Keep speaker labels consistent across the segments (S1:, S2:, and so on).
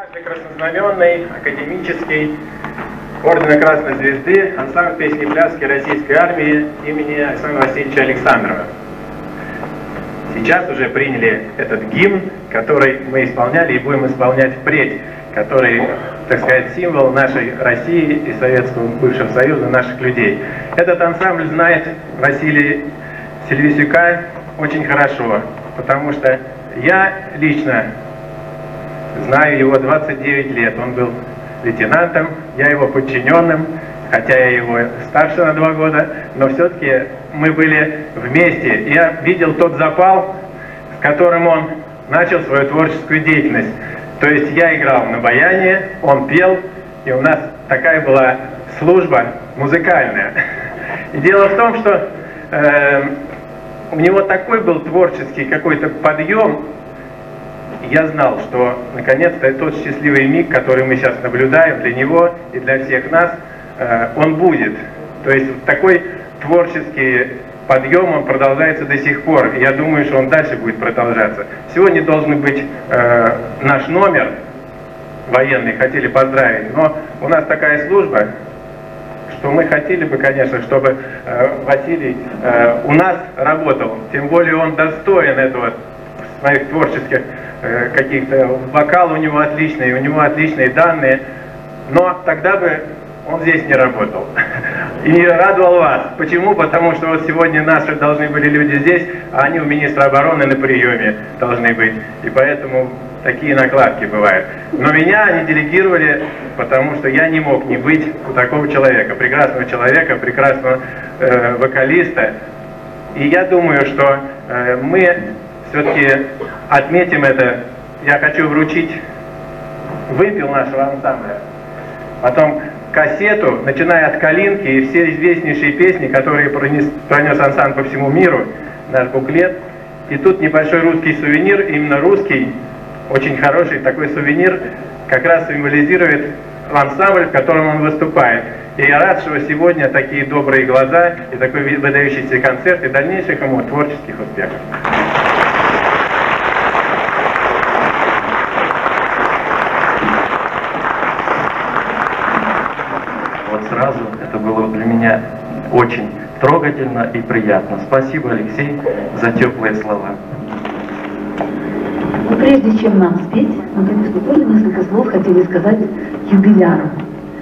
S1: ансамбль краснознаменный, академический, ордена Красной Звезды, ансамбль песни и пляски Российской армии имени Александра Васильевича Александрова. Сейчас уже приняли этот гимн, который мы исполняли и будем исполнять впредь, который, так сказать, символ нашей России и Советского бывшего Союза, наших людей. Этот ансамбль знает Василия Сильвесюка очень хорошо, потому что я лично знаю его 29 лет. Он был лейтенантом, я его подчиненным, хотя я его старше на 2 года, но все-таки мы были вместе. Я видел тот запал, с которым он начал свою творческую деятельность. То есть я играл на баяне, он пел, и у нас такая была служба музыкальная. И дело в том, что у него такой был творческий какой-то подъем. Я знал, что наконец-то тот счастливый миг, который мы сейчас наблюдаем для него и для всех нас, он будет. То есть такой творческий подъем, он продолжается до сих пор. И я думаю, что он дальше будет продолжаться. Сегодня должен быть наш номер военный, хотели поздравить. Но у нас такая служба, что мы хотели бы, конечно, чтобы Василий у нас работал. Тем более он достоин этого, своих творческих каких-то, вокал у него отличные данные, но тогда бы он здесь не работал и не радовал вас. Почему? Потому что вот сегодня наши должны были люди здесь, а они у министра обороны на приеме должны быть, и поэтому такие накладки бывают. Но меня они делегировали, потому что я не мог не быть у такого человека, прекрасного вокалиста. И я думаю, что мы все-таки отметим это. Я хочу вручить вымпел нашего ансамбля, потом кассету, начиная от «Калинки» и все известнейшие песни, которые пронес ансамбль по всему миру, наш буклет. И тут небольшой русский сувенир, именно русский, очень хороший такой сувенир, как раз символизирует ансамбль, в котором он выступает. И я рад, что сегодня такие добрые глаза и такой выдающийся концерт, и дальнейших ему творческих успехов.
S2: Вот сразу это было для меня очень трогательно и приятно. Спасибо, Алексей, за теплые слова.
S3: Но прежде чем нам спеть, мы, конечно, тоже несколько слов хотели сказать юбиляру.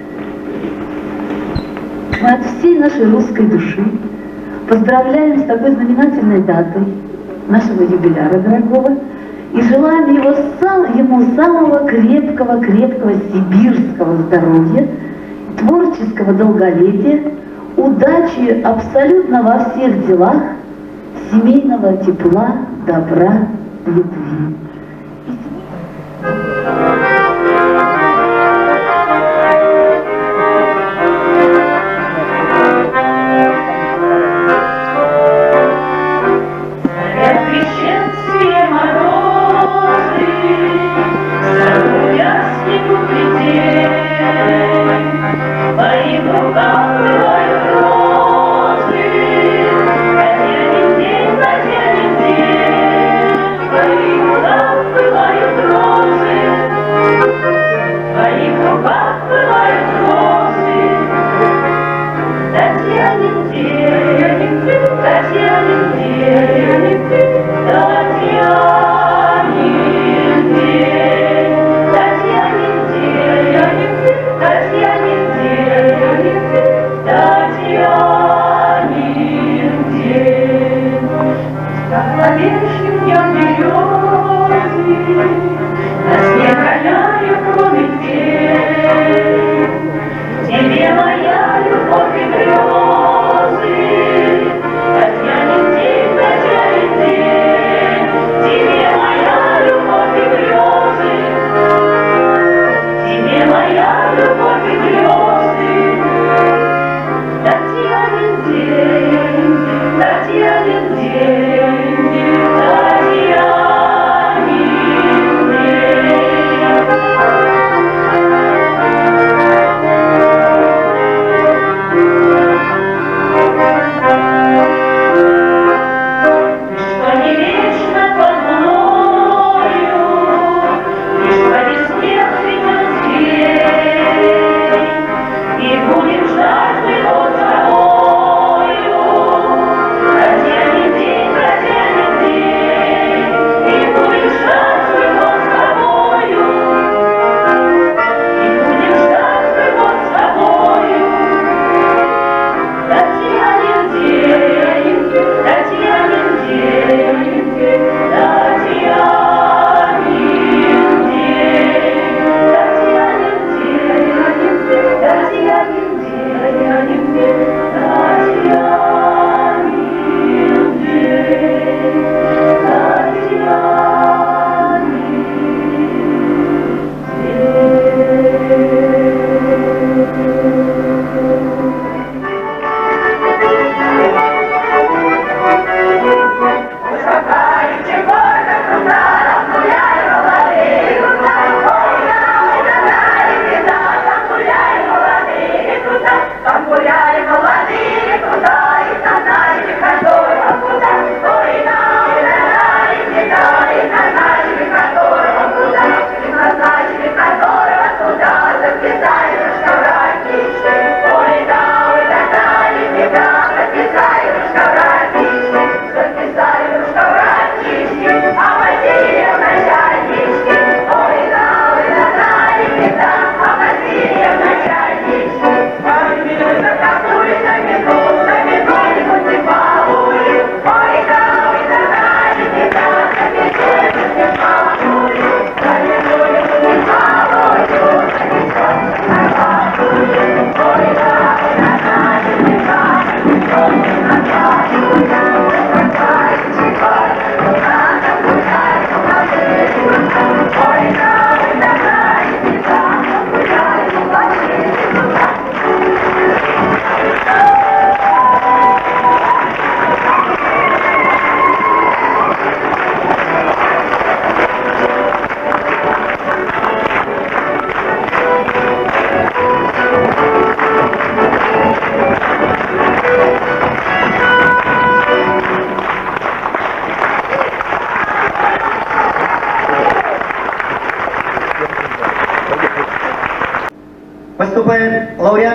S3: Мы от всей нашей русской души поздравляем с такой знаменательной датой нашего юбиляра дорогого и желаем ему самого крепкого сибирского здоровья, творческого долголетия, удачи абсолютно во всех делах, семейного тепла, добра, любви.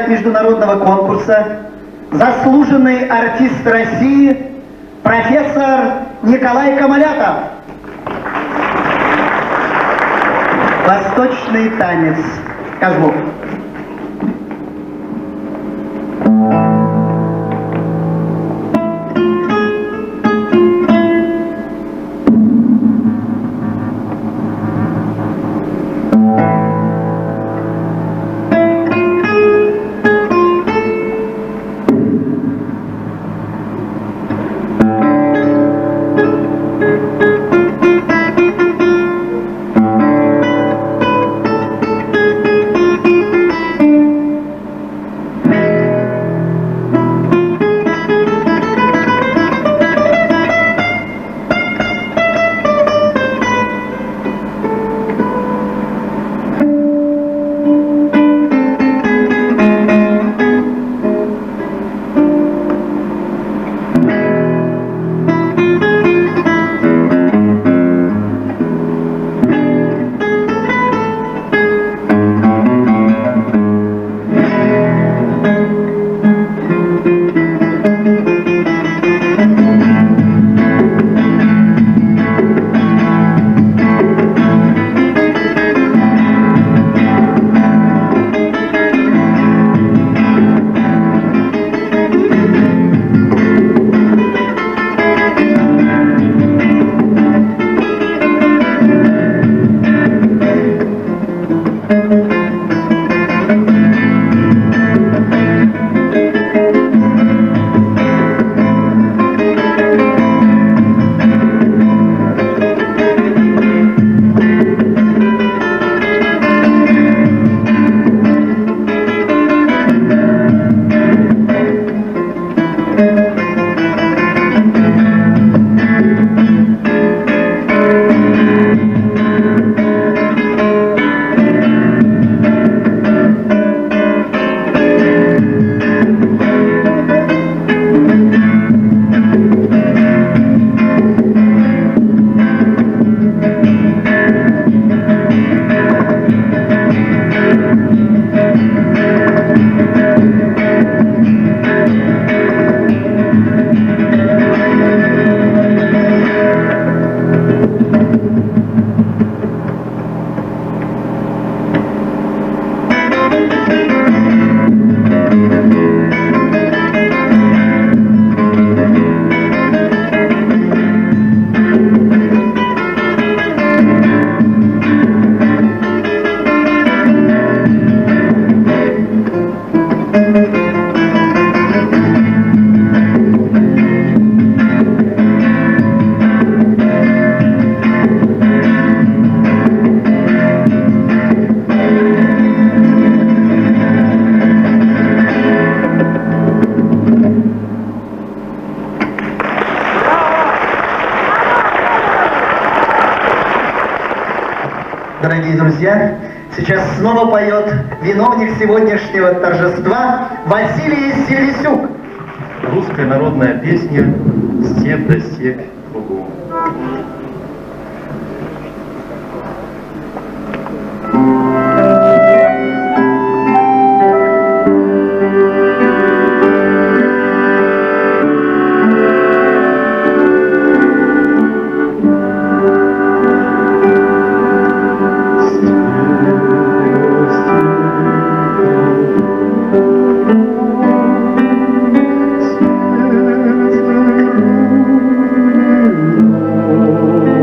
S4: лауреат международного конкурса, заслуженный артист России, профессор Николай Камалятов. Восточный танец. Козлов. Дорогие друзья, сейчас снова поет виновник сегодняшнего торжества Василий Селесюк.
S2: Русская народная песня «Степь да степь кругом».
S5: Oh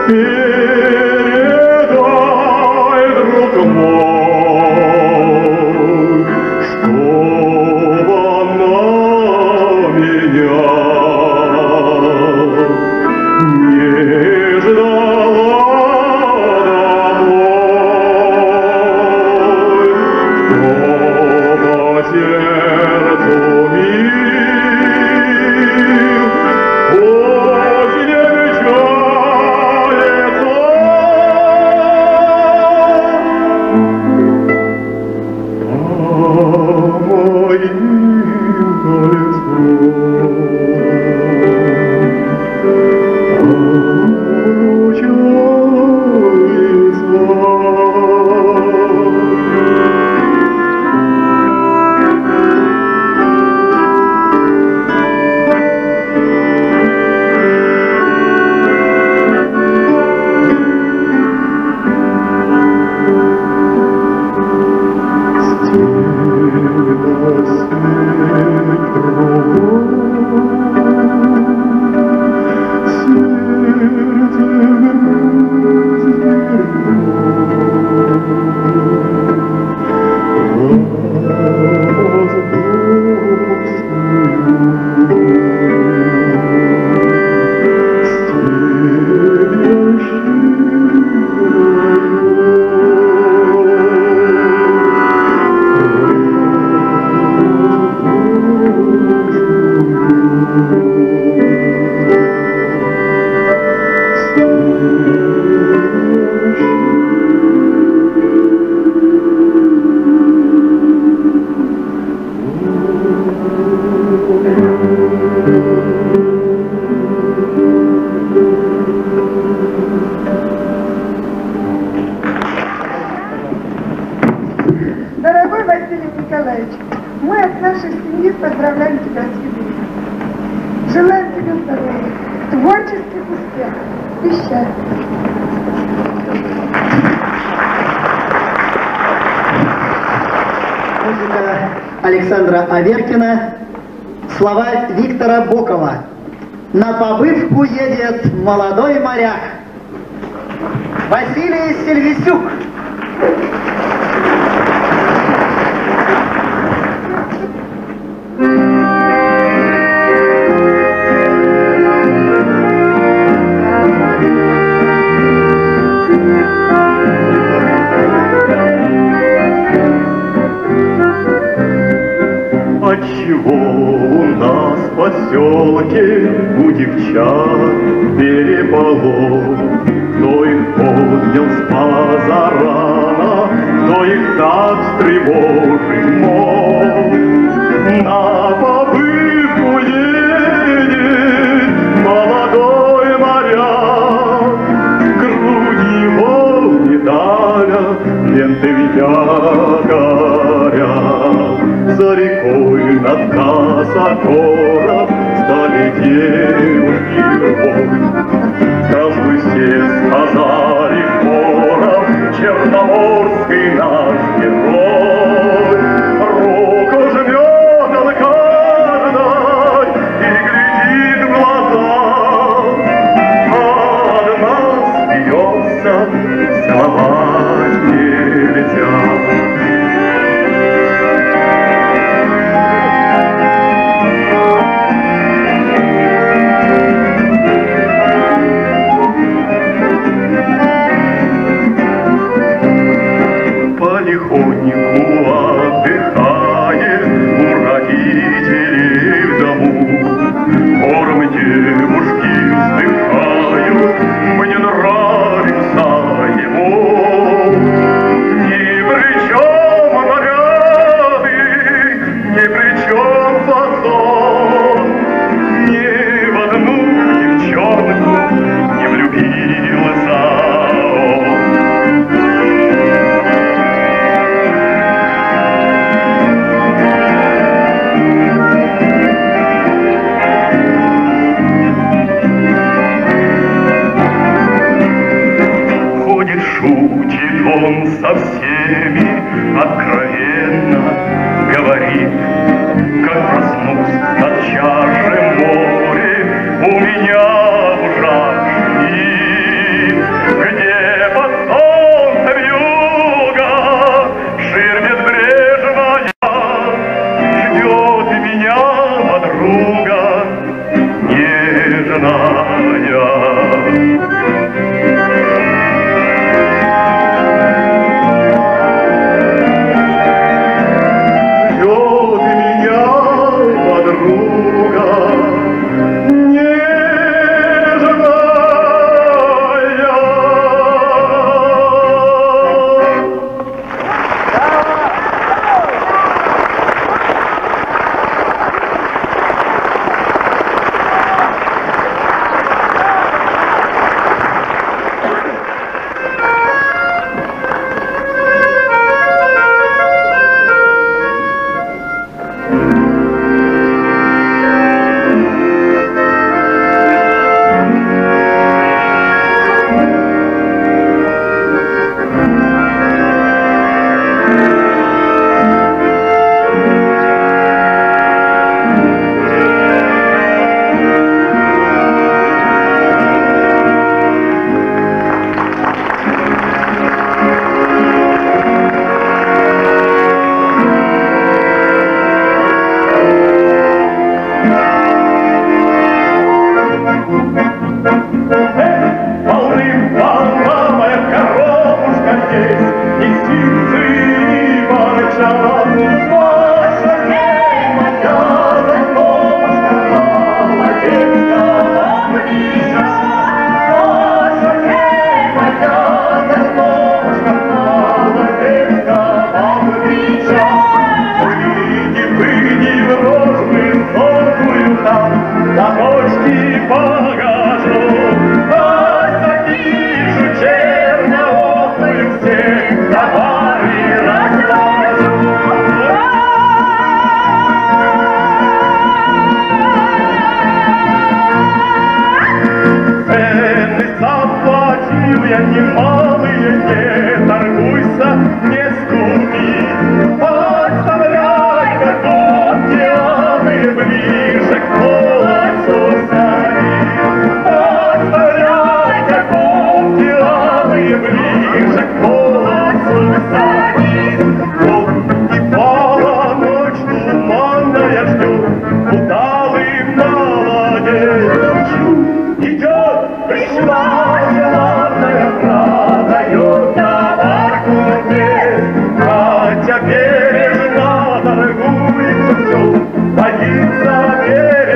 S5: передай, друг мой, чтоб она меня не ждала домой, чтоб сердцу мир осень обещается.
S6: Дорогой Василий Николаевич, мы от нашей семьи поздравляем тебя с юбилеем. Желаем тебе здоровья, творческих успехов и счастья.
S4: Музыка Александра Аверкина, слова Виктора Бокова. На побывку едет молодой моряк Василий Сильвисюк.
S5: Отчего у нас в поселке у девчат переполох? Кто их поднял с позарана, кто их так встревожить мог? На побывку едет молодой моряк, грудь его медаля, ленты в якорях. За рекой над Косогором стали девушки рвой. Здравствуй, все сказали хором, черноморский наш герой. Руку жмет он каждой и глядит в глаза, а от нас смеется, целовать нельзя. условия немалые, не торгуйся, не скупи. Подставляй картонки алые ближе к молодцу сами. Подставляй картонки алые ближе к молодцу сами. Вот и пала ночь туманная, ждет удалый молодец. Идет, пришла желанная, продает товар купец. Хотя бережно торгуется все, боится берег.